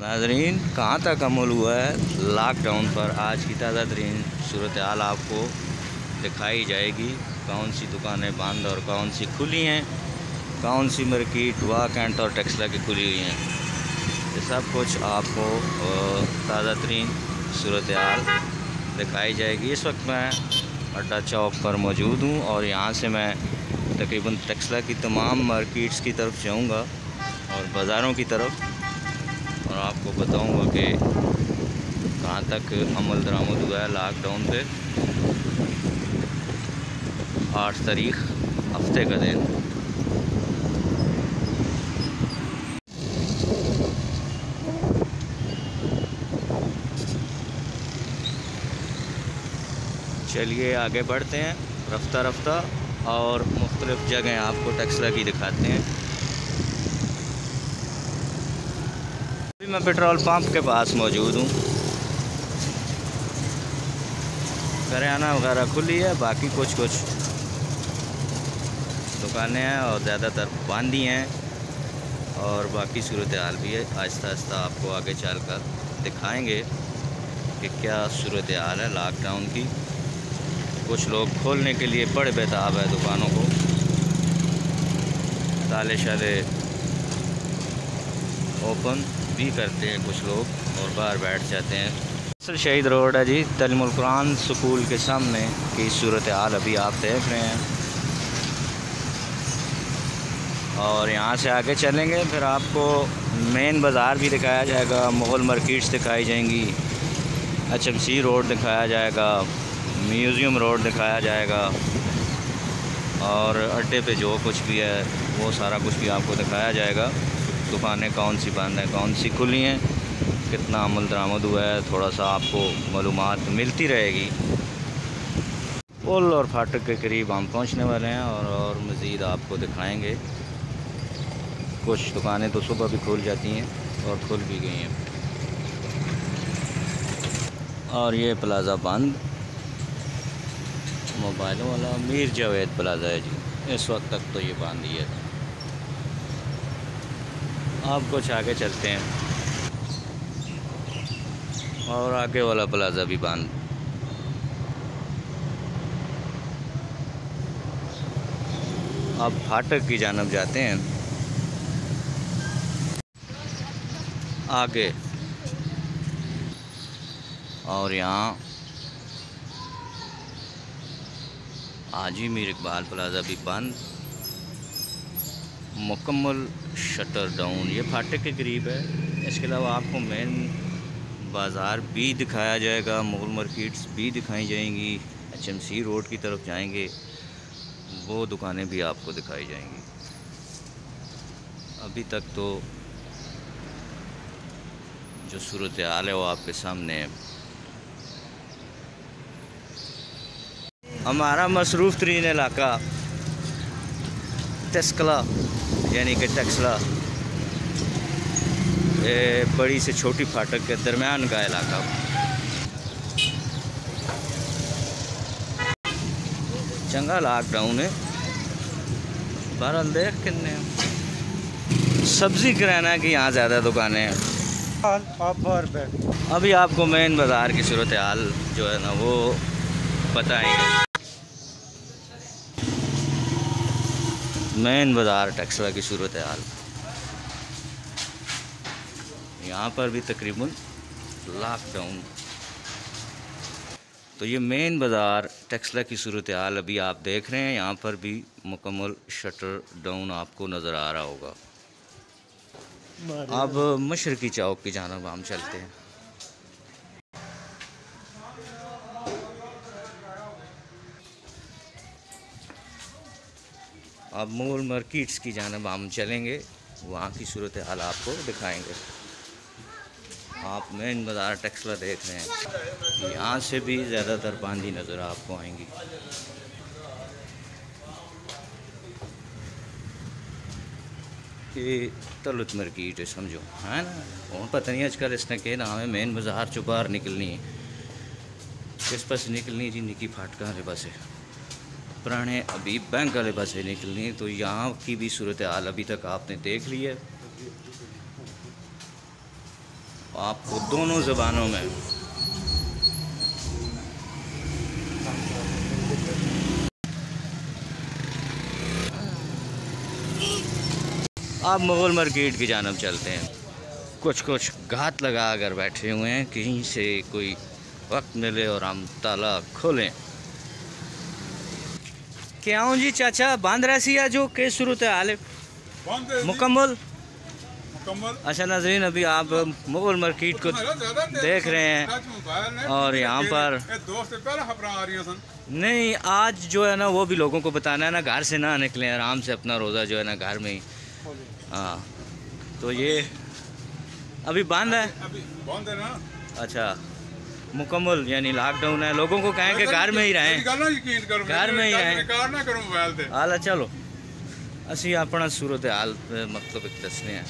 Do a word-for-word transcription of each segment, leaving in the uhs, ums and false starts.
नाज़रीन, कहाँ तक अमल हुआ है लॉकडाउन पर, आज की ताज़ा तरीन सूरत हाल आपको दिखाई जाएगी। कौन सी दुकानें बंद और कौन सी खुली हैं, कौन सी मार्केट वाह कैंट और टेक्सला की खुली हुई हैं, ये सब कुछ आपको ताज़ा तरीन सूरत हाल दिखाई जाएगी। इस वक्त मैं अड्डा चौक पर मौजूद हूँ और यहाँ से मैं तकरीबन टेक्सला की तमाम मार्केट्स की तरफ जाऊँगा और बाज़ारों की तरफ, और आपको बताऊंगा कि कहाँ तक अमल दरामद हुआ है लॉकडाउन पे। आठ तारीख हफ्ते का दिन। चलिए आगे बढ़ते हैं रफ्ता रफ्ता और मुख्तलिफ़ जगह आपको टेक्सला की दिखाते हैं। अभी मैं पेट्रोल पंप के पास मौजूद हूँ। करियाना वगैरह खुली है, बाकी कुछ कुछ दुकानें हैं और ज़्यादातर बंद ही हैं, और बाकी सूरत हाल भी है। आहिस्ता आहिस्ता आपको आगे चल कर दिखाएँगे कि क्या सूरत हाल है लॉकडाउन की। कुछ लोग खोलने के लिए बड़े बेताब है दुकानों को, ताले शाले ओपन भी करते हैं कुछ लोग और बाहर बैठ जाते हैं। असल शहीद रोड है जी, तालीमुल कुरान स्कूल के सामने की सूरत हाल अभी आप देख रहे हैं। और यहाँ से आगे चलेंगे फिर आपको मेन बाज़ार भी दिखाया जाएगा, मुग़ल मार्केट्स दिखाई जाएंगी, एच एम सी रोड दिखाया जाएगा, म्यूज़ियम रोड दिखाया जाएगा, और अड्डे पे जो कुछ भी है वो सारा कुछ भी आपको दिखाया जाएगा। दुकानें कौन सी बंद हैं, कौन सी खुली हैं, कितना अमल दरामद हुआ है, थोड़ा सा आपको मालूमात मिलती रहेगी। पुल और फाटक के करीब हम पहुंचने वाले हैं और, और मज़ीद आपको दिखाएंगे। कुछ दुकानें तो सुबह भी खुल जाती हैं और खुल भी गई हैं। और ये प्लाज़ा बंद, मोबाइलों वाला मीर जावेद प्लाज़ा है जी, इस वक्त तक तो ये बंद ही है। आप कुछ आगे चलते हैं और आगे वाला प्लाज़ा भी बंद। अब फाटक की जानब जाते हैं आगे, और यहाँ हाजी मीर इकबाल प्लाज़ा भी बंद, मुकम्मल शटर डाउन। ये फाटक के करीब है। इसके अलावा आपको मेन बाज़ार भी दिखाया जाएगा, मुग़ल मार्केट्स भी दिखाई जाएंगी, एच एम सी रोड की तरफ जाएंगे वो दुकानें भी आपको दिखाई जाएंगी। अभी तक तो जो सूरत हाल है वो आपके सामने है। हमारा मसरूफ़ तरीन इलाका टेक्सला यानी कि टेक्सला, बड़ी से छोटी फाटक के दरमियान का इलाका। चंगा लॉकडाउन है, बहरहाल देख किन्ने सब्ज़ी किराना की यहाँ ज़्यादा दुकानें हैं। अभी आपको मेन बाज़ार की सूरत हाल जो है ना वो बताएंगे। मेन बाज़ार टेक्सला की सूरत हाल, यहाँ पर भी तकरीबन लॉकडाउन। तो ये मेन बाज़ार टेक्सला की सूरत हाल अभी आप देख रहे हैं। यहाँ पर भी मुकम्मल शटर डाउन आपको नज़र आ रहा होगा। अब मशरकी चौक की जानब हम चलते हैं। अब मॉल मार्केट्स की जानब हम चलेंगे, वहाँ की सूरत हाल आपको दिखाएंगे। आप मेन बाज़ार टेक्सला देख रहे हैं, यहाँ से भी ज़्यादातर बांदी नज़र आपको आएंगी। ये तलुत मार्केट है समझो, है ना। और पता नहीं आजकल इसने के नाम है मेन बाज़ार चो बाहर निकलनी है, किस पास निकलनी जी, निकी फाटका वाले पासे, पुराने अभी बैंक वाले पासे निकलनी। तो यहाँ की भी सूरत हाल अभी तक आपने देख ली है। आपको दोनों ज़बानों में। आप मुग़ल मार्केट की जानब चलते हैं। कुछ कुछ घात लगा कर बैठे हुए हैं, कहीं से कोई वक्त मिले और हम ताला खोलें। क्या हूँ जी चाचा, बांध रसी है जो के सूरत हाल मुकम्मल मुकम्मल। अच्छा नाज़रीन, अभी आप मुग़ल मार्केट को देख रहे हैं और यहाँ पर नहीं, आज जो है ना वो भी लोगों को बताना है ना, घर से ना निकलें, आराम से अपना रोज़ा जो है ना घर में ही। हाँ, तो ये अभी बंद है, अभी बंद है ना। अच्छा, मुकम्मल यानी लॉकडाउन है, लोगों को कहें कि घर में ही रहें, घर में ही रहें। हाल चलो असी अपना सूरत हाल मतलब दसने हैं।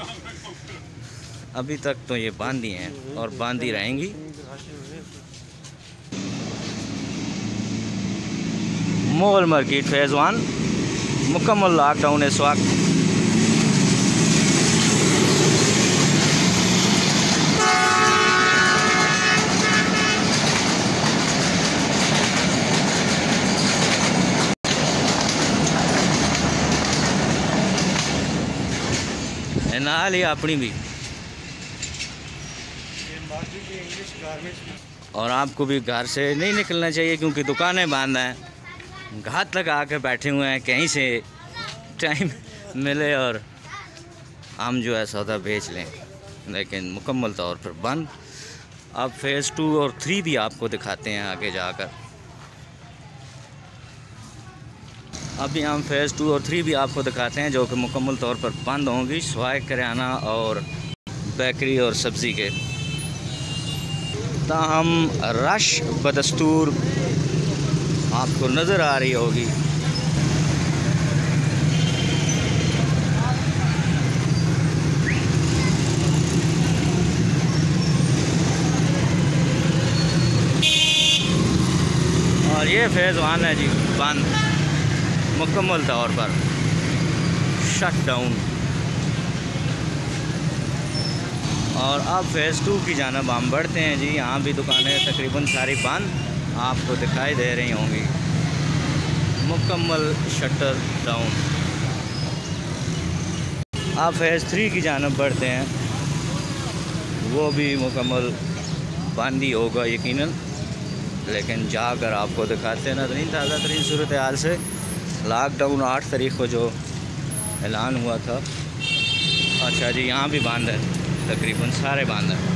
अभी तक तो ये बांधी हैं और बांधी रहेंगी। मुग़ल मार्केट फेज़ वन मुकम्मल लॉकडाउन इस वक्त। नाल ही अपनी भी, और आपको भी घर से नहीं निकलना चाहिए क्योंकि दुकानें बंद हैं। घात लगा के बैठे हुए हैं, कहीं से टाइम मिले और हम जो है सौदा बेच लें, लेकिन मुकम्मल तौर पर बंद। अब फेज़ टू और थ्री भी आपको दिखाते हैं आगे जाकर। अभी हम फेज़ टू और थ्री भी आपको दिखाते हैं जो कि मुकम्मल तौर पर बंद होंगी, सिवाय किराना और बेकरी और सब्ज़ी के। ताहम रश बदस्तूर आपको नज़र आ रही होगी। और ये फेज़ वन है जी, बंद मुकम्मल तौर पर, शट डाउन। और अब फेज़ टू की जानब हम बढ़ते हैं जी। यहाँ भी दुकानें तकरीबन सारी बंद आपको दिखाई दे रही होंगी, मुकम्मल शटर डाउन। अब फेज़ थ्री की जानब बढ़ते हैं, वो भी मुकम्मल बंद ही होगा यकीनन, लेकिन जाकर आपको दिखाते हैं नाज़रीन ताज़ा तरीन सूरत हाल से। लॉकडाउन आठ तारीख को जो ऐलान हुआ था, अच्छा जी यहाँ भी बंद है, तकरीबन सारे बंद हैं।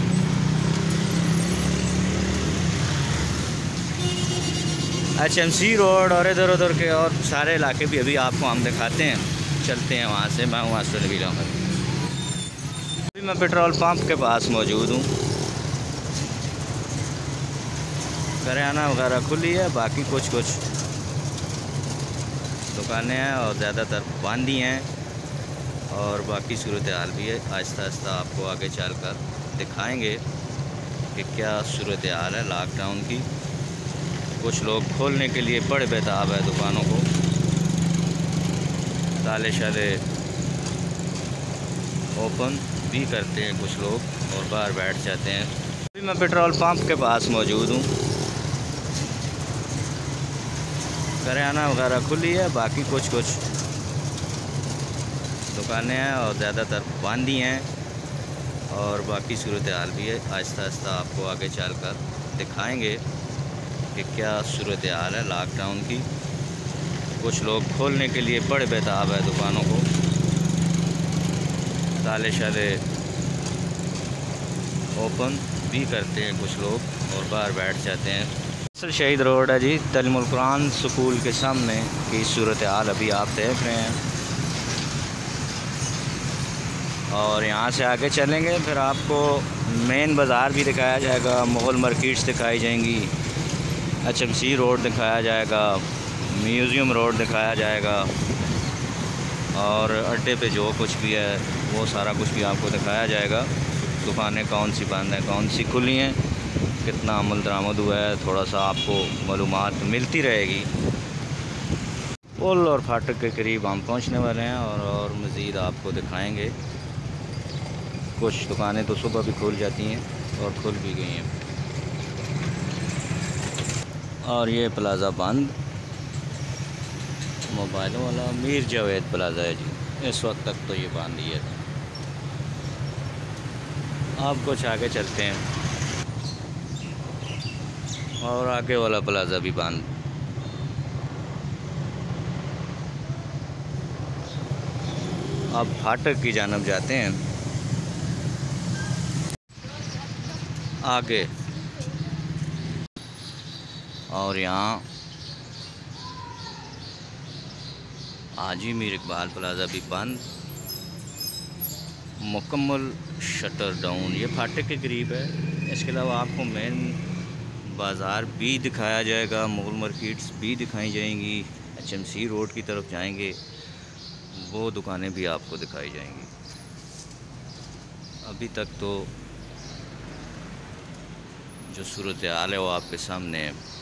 एच एम सी रोड और इधर उधर के और सारे इलाके भी अभी आपको हम दिखाते हैं, चलते हैं वहाँ से। मैं वहाँ से नबील अहमद, अभी मैं पेट्रोल पंप के पास मौजूद हूँ। किराना वगैरह खुली है, बाकी कुछ कुछ दुकानें हैं और ज़्यादातर बंद ही हैं, और बाकी सूरत हाल भी है। आहिस्ता आहिस्ता आपको आगे चल कर दिखाएँगे कि क्या सूरत हाल है लॉकडाउन की। कुछ लोग खोलने के लिए बड़े बेताब है दुकानों को, ताले शाले ओपन भी करते हैं कुछ लोग और बाहर बैठ जाते हैं। अभी मैं पेट्रोल पंप के पास मौजूद हूँ। किराना वगैरह खुली है, बाकी कुछ कुछ दुकानें हैं और ज़्यादातर बंद ही हैं, और बाकी सूरत हाल भी है। आहिस्ता आहिस्ता आपको आगे चल कर दिखाएँगे कि क्या सूरत हाल है लॉकडाउन की। कुछ लोग खोलने के लिए बड़े बेताब है दुकानों को, ताले शाले ओपन भी करते हैं कुछ लोग और बाहर बैठ जाते हैं। असल शहीद रोड है जी, तालीमुल कुरान स्कूल के सामने की सूरत हाल अभी आप देख रहे हैं। और यहाँ से आगे चलेंगे फिर आपको मेन बाज़ार भी दिखाया जाएगा, मुग़ल मार्केट्स दिखाई जाएंगी, एच एम सी रोड दिखाया जाएगा, म्यूज़ियम रोड दिखाया जाएगा, और अड्डे पे जो कुछ भी है वो सारा कुछ भी आपको दिखाया जाएगा। दुकानें कौन सी बंद हैं, कौन सी खुली हैं, कितना अमल दरामद हुआ है, थोड़ा सा आपको मालूमात मिलती रहेगी। पुल और फाटक के करीब हम पहुंचने वाले हैं और और मज़ीद आपको दिखाएंगे। कुछ दुकानें तो सुबह भी खुल जाती हैं और खुल भी गई हैं। और ये प्लाज़ा बंद, मोबाइलों वाला मीर जावेद प्लाज़ा है जी। इस वक्त तक तो ये बंद ही है। आप कुछ आगे चलते हैं और आगे वाला प्लाज़ा भी बंद। अब फाटक की जानब जाते हैं आगे, और यहाँ हाजी मीर इकबाल प्लाज़ा भी बंद, मुकम्मल शटर डाउन। ये फाटक के करीब है। इसके अलावा आपको मेन बाज़ार भी दिखाया जाएगा, मुगल मार्केट्स भी दिखाई जाएंगी। एच एम सी रोड की तरफ जाएंगे, वो दुकानें भी आपको दिखाई जाएंगी। अभी तक तो जो सूरत हाल है वो आपके सामने है।